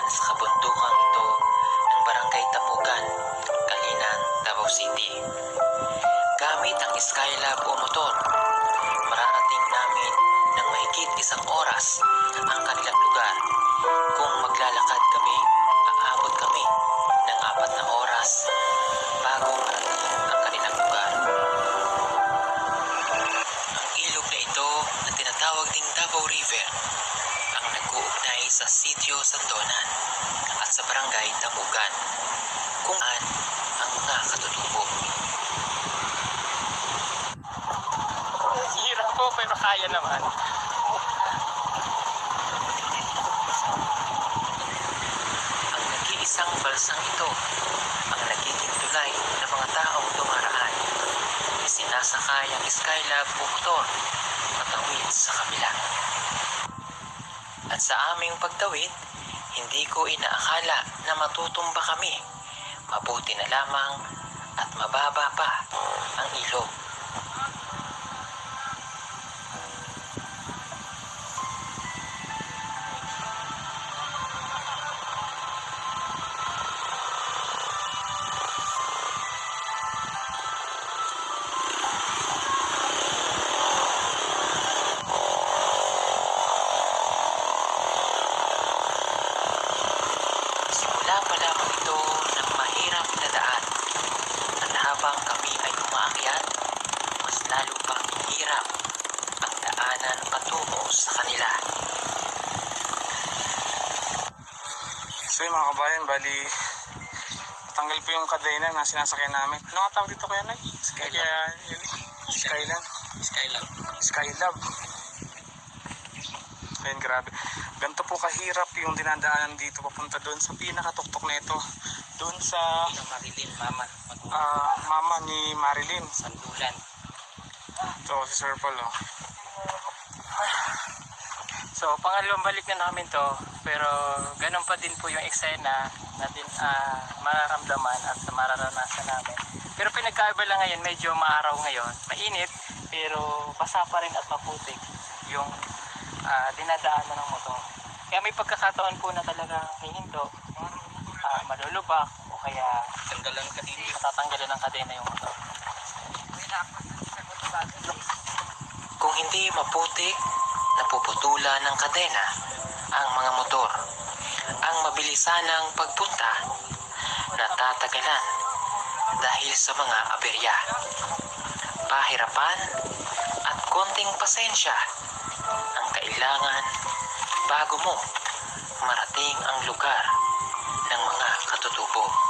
dumaan sa kabundukang ito ng Barangay Tamugan, Kalinan, Davao City. Gamit ang Skylab o motor, mararating namin ng mahigit 1 oras ang kanilang lugar. Kung maglalakad kami, aabot kami ng 4 na oras bago marating ang kanilang lugar. Ang ilog na ito na tinatawag ding Davao River ang nag-uugnay sa Sitio Sandonan at sa Barangay Tamugan, kung saan ang mga katutubo. Hirap po pero kaya naman. Ang nag-iisang balsang ito ang nagiging tulay ng mga taong dumaraan. Isinasakay ang Skylab o motor patawid sa kabila. At sa aming pagtawid, hindi ko inaakala na matutumba kami. Mabuti na lamang at mababa pa ang ilog. Simula pa lamang ito ng mahirap na daan at habang kami ay umaakyat, mas lalo pang hirap ang daanan patungo sa kanila. So yun mga kabayan, bali tanggal po yung kadena na sinasakyan namin. Ano nga tawag dito kaya, Nay? Skylab. Skylab. Ayun, grabe. Ganito po kahirap yung dinadaanan dito papunta doon sa pinakatuktok na ito. Doon sa Marilyn, mama. mama ni Marilyn. Sandulan. Ito si Sir Paul. Oh. So, pangalawang balik na namin to, pero ganun pa din po yung eksena na din mararamdaman at mararanasan namin. Pero pinagkaiba lang ngayon, medyo maaraw ngayon, mainit, pero basa pa rin at maputik yung dinadaanan ng motor. Kaya may pagkakataon po na talaga hihinto, malulubak o kaya tatanggalan ng kadena yung motor. Kung hindi maputik, napuputulan ng kadena ang mga motor. Ang mabilisanang pagpunta natatagalan dahil sa mga aberya. Pahirapan at konting pasensya ang kailangan bago mo marating ang lugar ng mga katutubo.